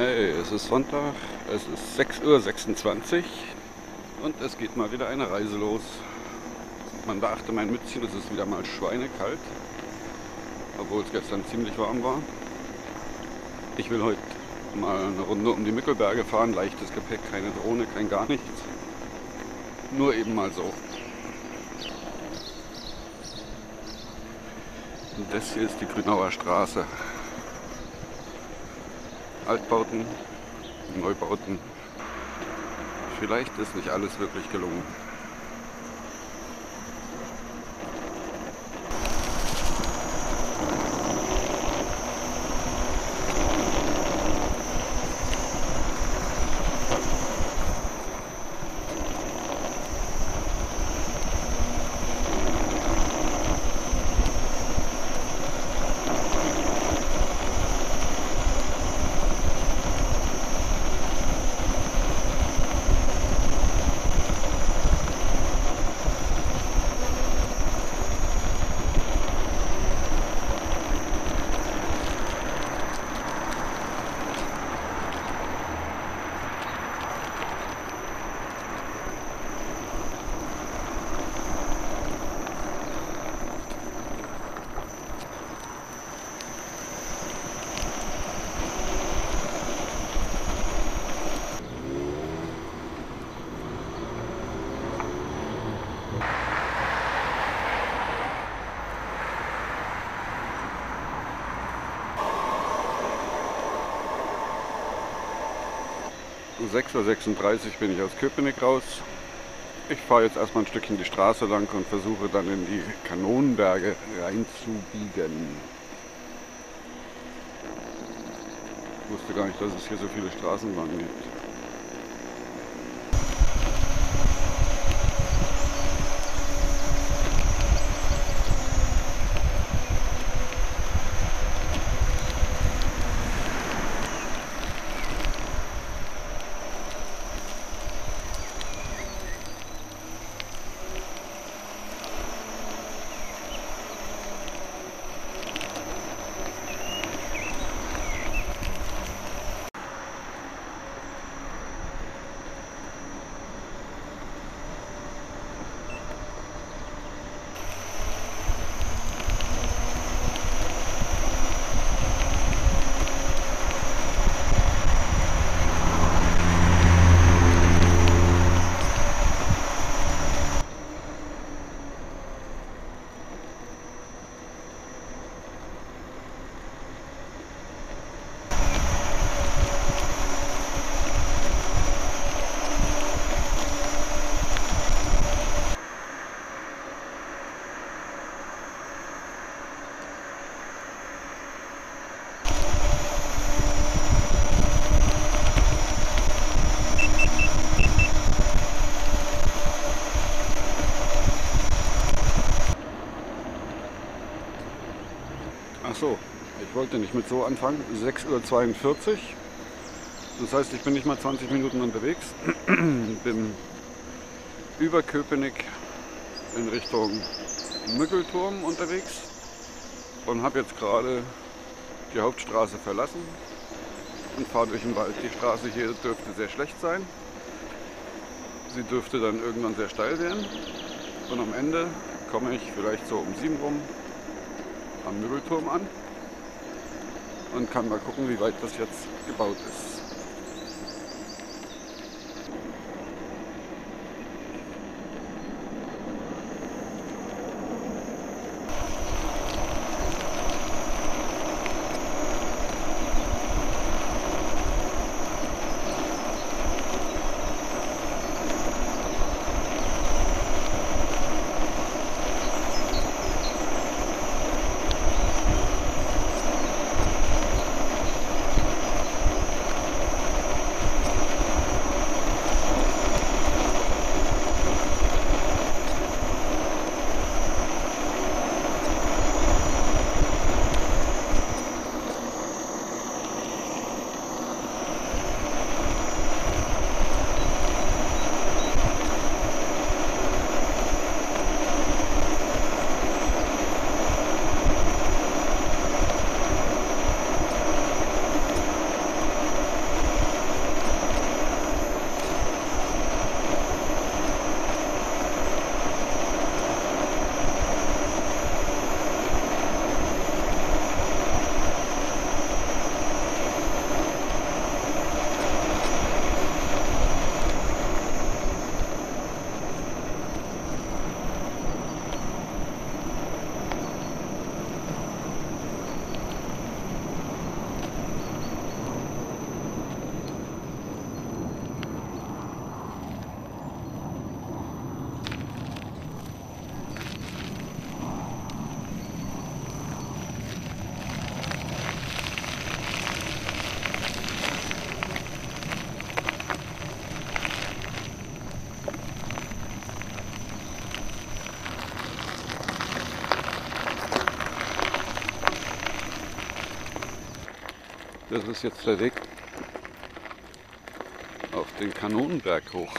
Hey, es ist Sonntag, es ist 6:26 Uhr und es geht mal wieder eine Reise los. Man beachte mein Mützchen, es ist wieder mal schweinekalt, obwohl es gestern ziemlich warm war. Ich will heute mal eine Runde um die Mückelberge fahren, leichtes Gepäck, keine Drohne, kein gar nichts. Nur eben mal so. Und das hier ist die Grünauer Straße. Altbauten, Neubauten. Vielleicht ist nicht alles wirklich gelungen. Um 6:36 Uhr bin ich aus Köpenick raus. Ich fahre jetzt erstmal ein Stückchen die Straße lang und versuche dann in die Kanonenberge reinzubiegen. Ich wusste gar nicht, dass es hier so viele Straßenbahnen gibt. Ach so, ich wollte nicht mit so anfangen. 6:42 Uhr. Das heißt, ich bin nicht mal 20 Minuten unterwegs. Bin über Köpenick in Richtung Mückelturm unterwegs und habe jetzt gerade die Hauptstraße verlassen und fahre durch den Wald. Die Straße hier dürfte sehr schlecht sein. Sie dürfte dann irgendwann sehr steil werden und am Ende komme ich vielleicht so um 7 rum am Mückelturm an und kann mal gucken, wie weit das jetzt gebaut ist. Das ist jetzt der Weg auf den Kanonenberg hoch.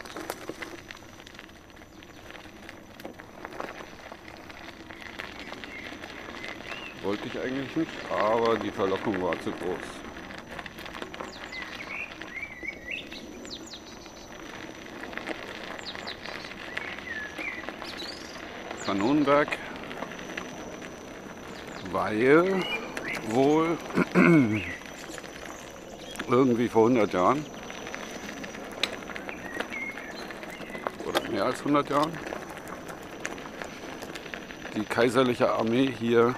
Wollte ich eigentlich nicht, aber die Verlockung war zu groß. Kanonenberg, weil wohl irgendwie vor 100 Jahren oder mehr als 100 Jahren die kaiserliche Armee hier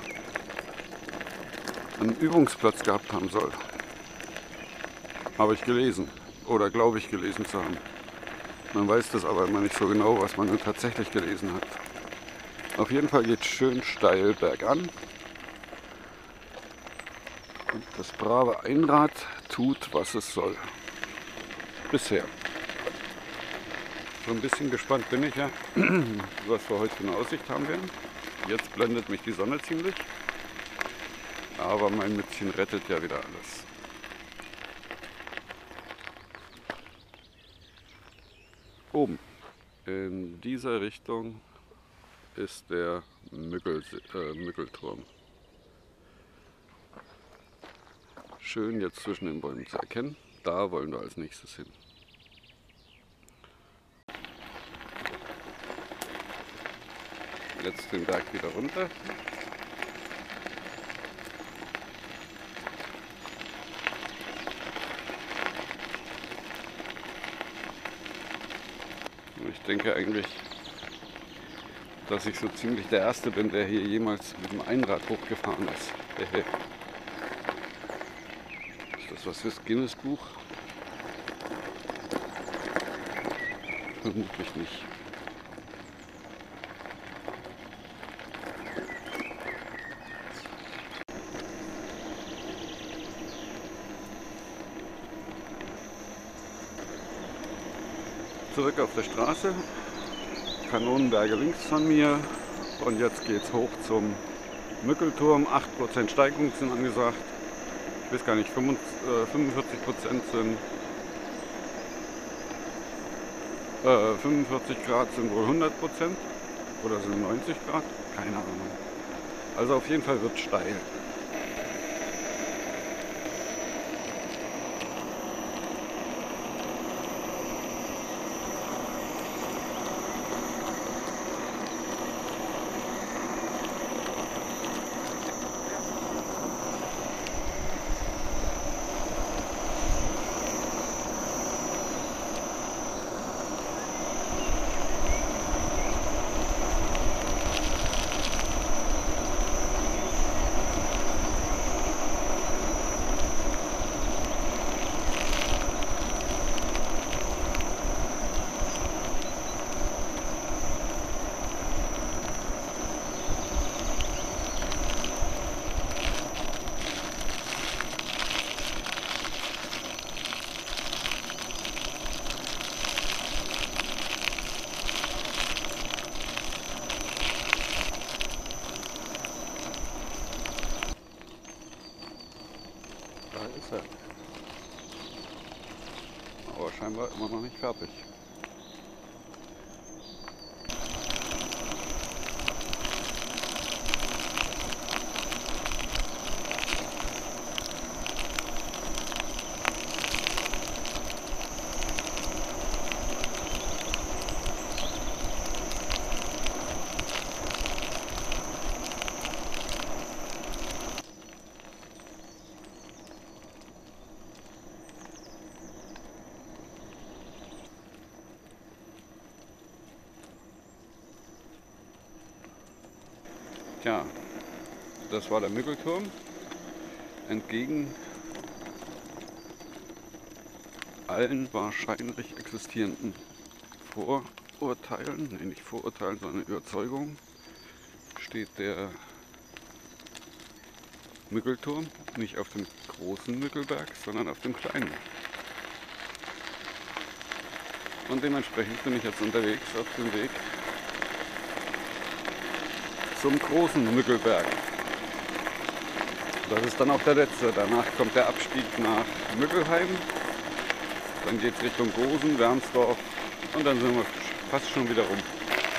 einen Übungsplatz gehabt haben soll. Habe ich gelesen oder glaube ich gelesen zu haben. Man weiß das aber immer nicht so genau, was man dann tatsächlich gelesen hat. Auf jeden Fall geht es schön steil bergan. Und das brave Einrad tut, was es soll. Bisher. So ein bisschen gespannt bin ich ja, was wir heute für eine Aussicht haben werden. Jetzt blendet mich die Sonne ziemlich. Aber mein Mützchen rettet ja wieder alles. Oben in dieser Richtung ist der Müggelturm. Schön jetzt zwischen den Bäumen zu erkennen. Da wollen wir als nächstes hin. Jetzt den Berg wieder runter. Ich denke eigentlich, dass ich so ziemlich der Erste bin, der hier jemals mit dem Einrad hochgefahren ist. Ist das was fürs Guinness-Buch? Vermutlich nicht. Zurück auf der Straße, Kanonenberge links von mir und jetzt geht's hoch zum Müggelturm. 8% Steigung sind angesagt. Ich weiß gar nicht, 45% sind 45 Grad sind wohl 100% oder sind 90 Grad? Keine Ahnung. Also auf jeden Fall wird steil. Ist er. Aber scheinbar immer noch nicht fertig. Tja, das war der Müggelturm. Entgegen allen wahrscheinlich existierenden Vorurteilen, nee, nicht Vorurteilen, sondern Überzeugungen, steht der Müggelturm nicht auf dem großen Müggelberg, sondern auf dem kleinen. Und dementsprechend bin ich jetzt unterwegs auf dem Weg zum großen Müggelberg. Das ist dann auch der letzte. Danach kommt der Abstieg nach Müggelheim. Dann geht es Richtung Gosen, Wermsdorf und dann sind wir fast schon wieder rum.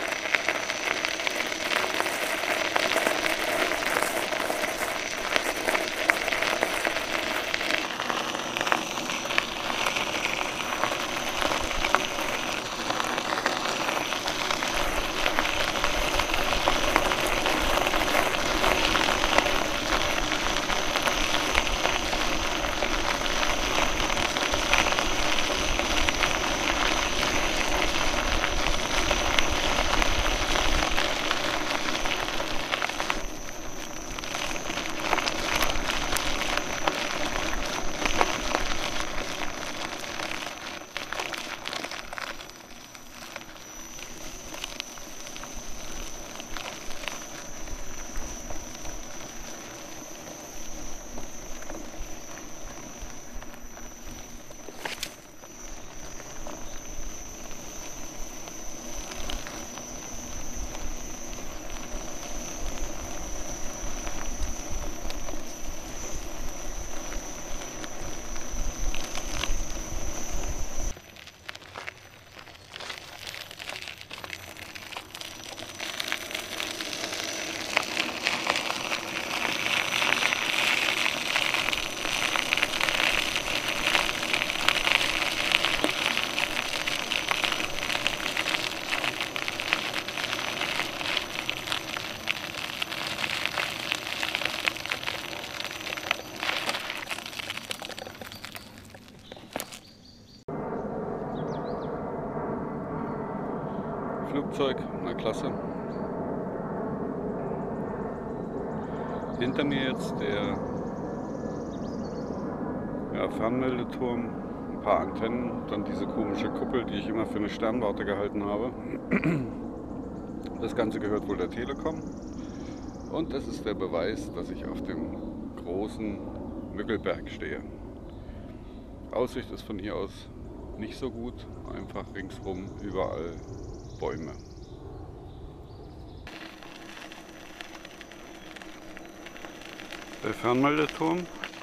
Flugzeug, na klasse. Hinter mir jetzt der Fernmeldeturm, ein paar Antennen, dann diese komische Kuppel, die ich immer für eine Sternwarte gehalten habe. Das Ganze gehört wohl der Telekom und das ist der Beweis, dass ich auf dem großen Müggelberg stehe. Aussicht ist von hier aus nicht so gut, einfach ringsrum überall Bäume. Der Fernmeldeturm.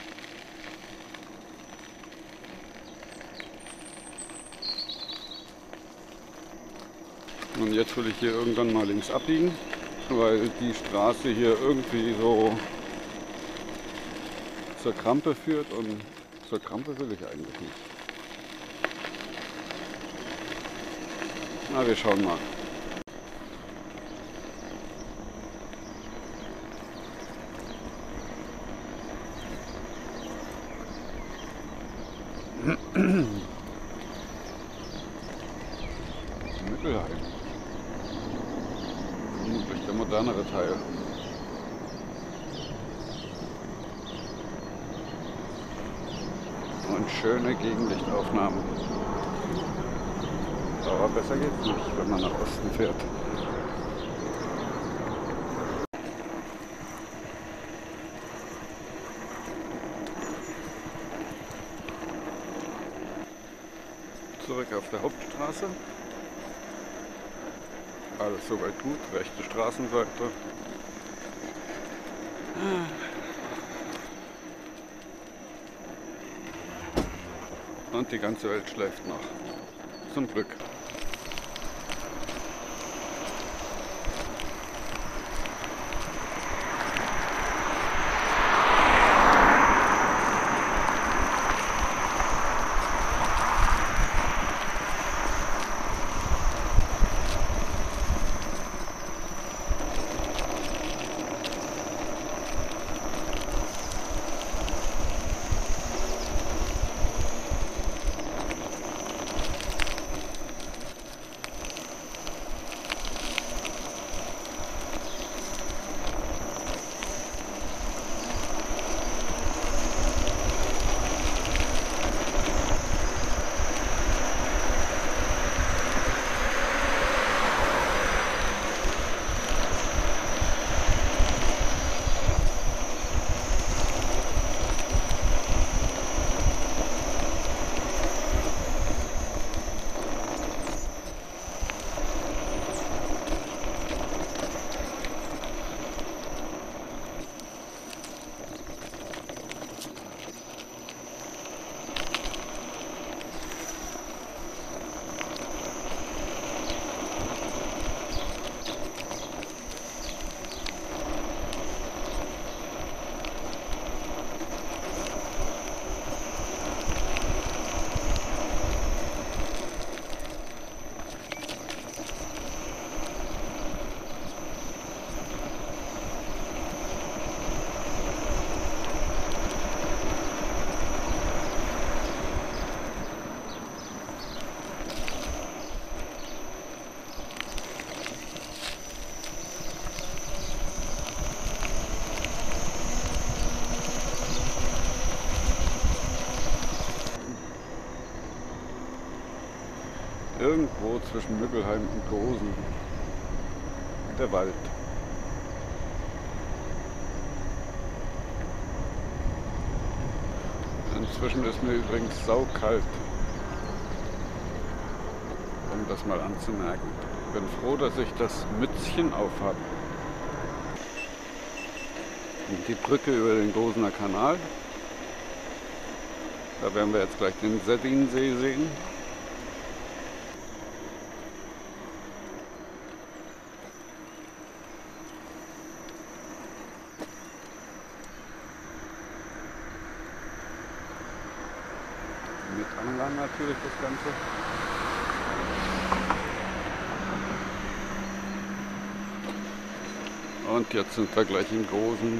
Und jetzt will ich hier irgendwann mal links abbiegen, weil die Straße hier irgendwie so zur Krampe führt und zur Krampe will ich eigentlich nicht. Na, wir schauen mal. Müggelheim. Vermutlich der modernere Teil. Und schöne Gegenlichtaufnahmen. Aber besser geht's nicht, wenn man nach Osten fährt. Zurück auf der Hauptstraße. Alles soweit gut, rechte Straßenseite. Und die ganze Welt schläft noch. Zum Glück. irgendwo zwischen Müggelheim und Gosen. Der Wald. Inzwischen ist mir übrigens saukalt, um das mal anzumerken. Ich bin froh, dass ich das Mützchen aufhabe. Und die Brücke über den Gosener Kanal. Da werden wir jetzt gleich den Sardinensee sehen. Mit Anlagen natürlich das Ganze. Und jetzt sind wir gleich in Gosen.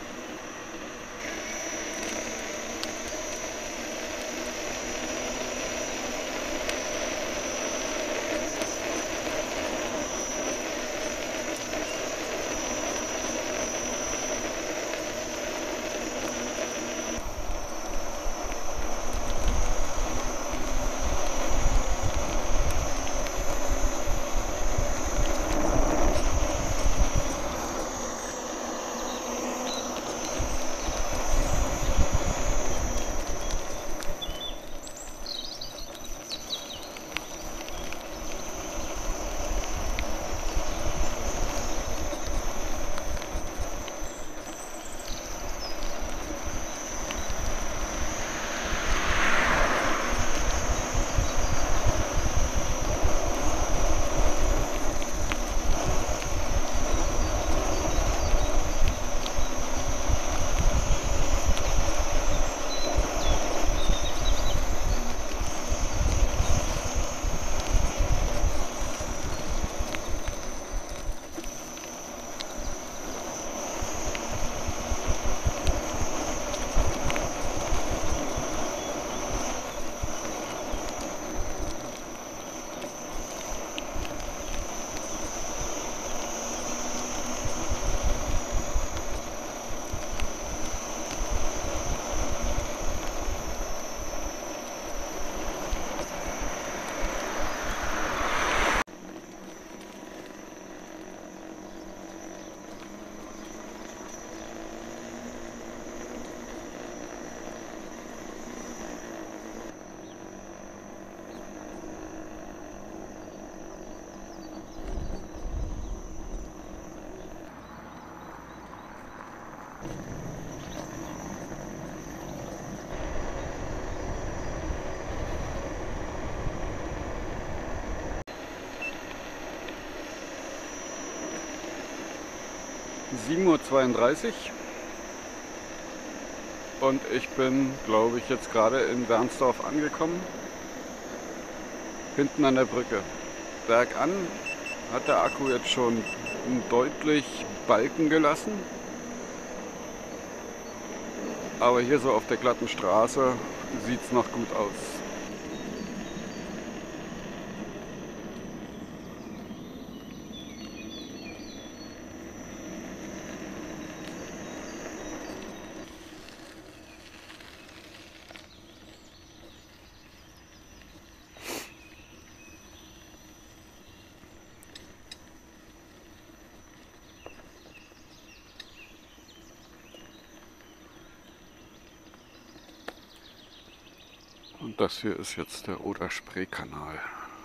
Uhr 7:32 Uhr und ich bin, glaube ich, jetzt gerade in Wernsdorf angekommen, hinten an der Brücke. Bergan hat der Akku jetzt schon deutlich Balken gelassen, aber hier so auf der glatten Straße sieht es noch gut aus. Und das hier ist jetzt der Oder-Spree-Kanal.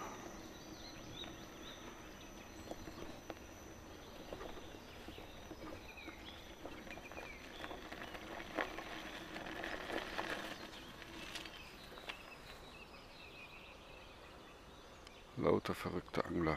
Lauter verrückte Angler.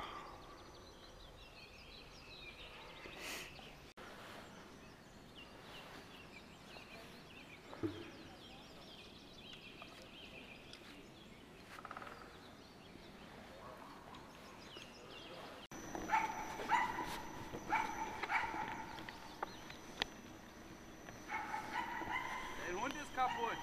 Der Hund ist kaputt.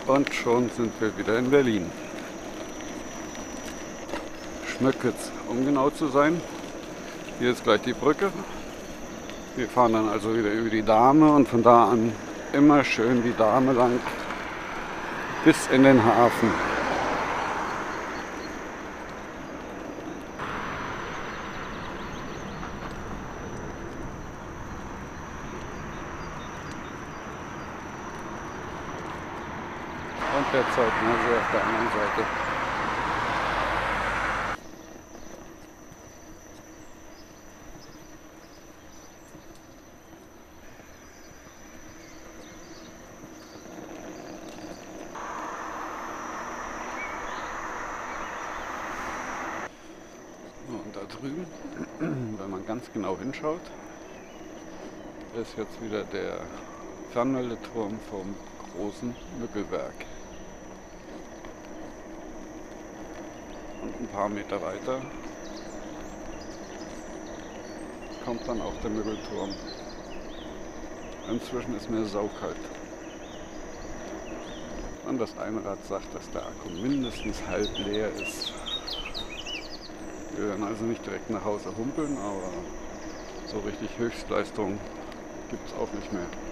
Und schon sind wir wieder in Berlin. Schmöckitz, um genau zu sein. Hier ist gleich die Brücke. Wir fahren dann also wieder über die Dahme und von da an immer schön die Dahme lang bis in den Hafen. Und der Zeugnersee auf der anderen Seite. Und da drüben, wenn man ganz genau hinschaut, ist jetzt wieder der Fernmeldeturm vom großen Mückelberg. Und ein paar Meter weiter kommt dann auch der Müggelturm. Inzwischen ist mir saukalt. Und das Einrad sagt, dass der Akku mindestens halb leer ist. Wir werden also nicht direkt nach Hause humpeln, aber so richtig Höchstleistung gibt es auch nicht mehr.